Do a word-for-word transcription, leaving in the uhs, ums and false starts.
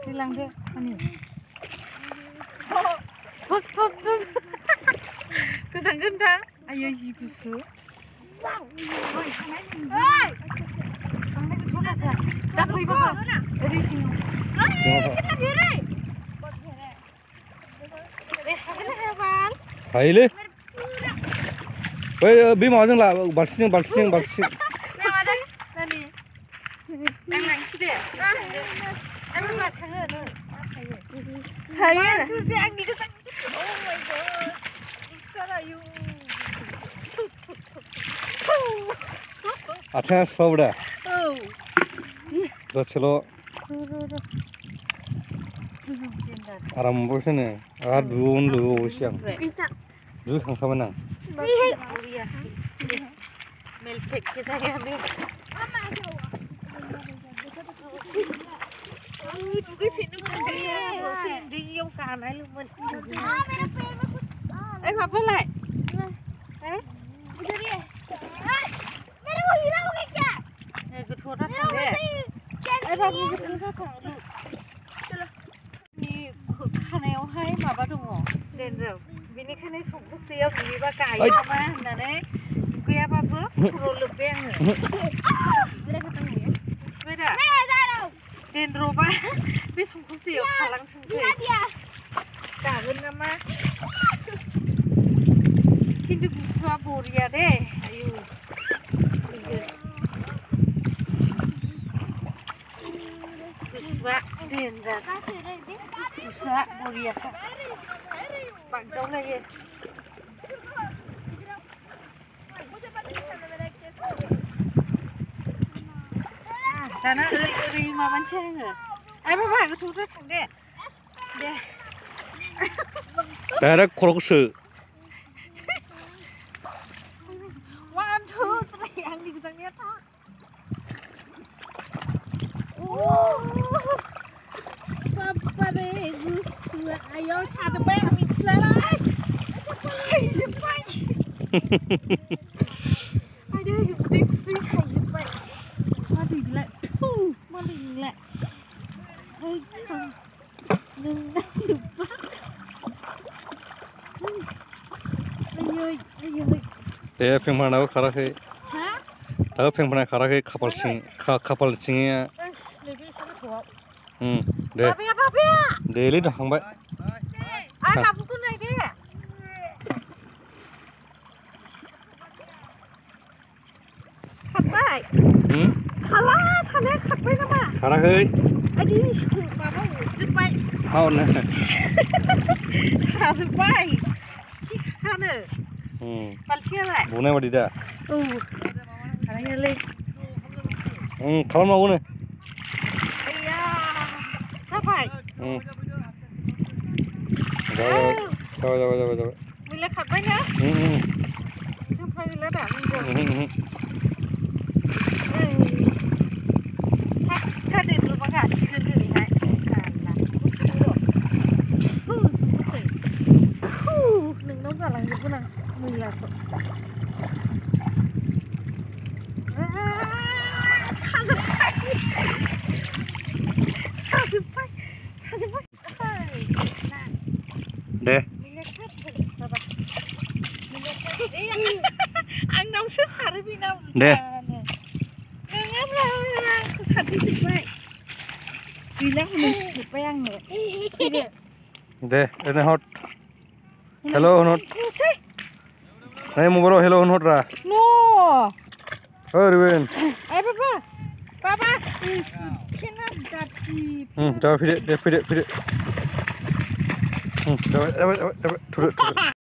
दैलांदो आंनि थब थब थब गोजांगोन दा आयै जि गुसु दा फैबा ओरै सिङाव हायोलै बै बे माबाजों ला बाल्थिजों बाल्थिजों बाल्थिजों आथिङा सुवाबो दा दसेल' आराम मोनबावसोनो आरो दुगैबावनो लुबैबावोसो आं दुगैखांखाबाय आं दुगैफिननो मोनदों दैयाव गानायल'मोन ओइ माबालाय खानायावहाय माबा दङ डेन्ड्राफ बेनिखायनो संकोस दैयाव दुगैबा गायो नामा होननानै दुगैयाबाबो खर'आव लोब्बाय आङो मिथिबाय दा डेन्ड्रफआ बे संकोस दैयाव थालांथोंसै गागोन नामा खिन्थु गुसुआ बरिया दे आयु गुसुआ डेन्जार गुसुआ बरियाखा बागदावलायो दाना ओरै ओरै माबानोसै आङो आइ बाबा गोथौजों थां दे दे डाइरेक्ट खर'खौ सो वान टु थ्रि आंनि गोजांनाया था बाबा रे गुसुआ आयौ साजोब्बाय आं मिथिलालाय साजोब्बाय आयदै उदै खुदै साजोब्बाय मा दैलाय थु मा दैलाय ओइ थां नोंना लोब्बा आयै आयै दे फेंफानाबो खाराखै हा दाबो फेंफाना खाराखै खाफाल सिं खाफाल सिंनिया नैबे एसे गोथौआव दे बाबाया बाबाया देलै थांबाय आं बाबुखौ नाय दे खारबाय हाला सानाया खारबाय नामा खाराखै आयदै माबा अरजोब्बाय हावनो साजोब्बाय खानो बाल्थिङालाय बुनाय बादि दा औ खारायालै खालामनांगौनो आइया जाबाय जाबाय जाबाय जाबाय जाबाय जाबाय मैला खारबाय ना खामफ्ला गैला दा था डेन्ड्रफआ गासिगोन दिनैहाय नोंनाव गालांजोबगोन आं मैलाखौ साजोब्बाय साजोब्बाय साजोब्बाय दे आंनावसो सारो बेनाव दे नङाब्ला सारफैजोब्बाय गैला हनै जोब्बाय आंनो फैदो दे ओरैनो हर हेल' होनहर नै मबाइलाव हेल' होनहररा न' ओरैबो आइ बाबा बाबा केना दाथि जाबाय फैदो दे फैदो फैदो जाबाय जाबाय जाबाय थुदो थुदो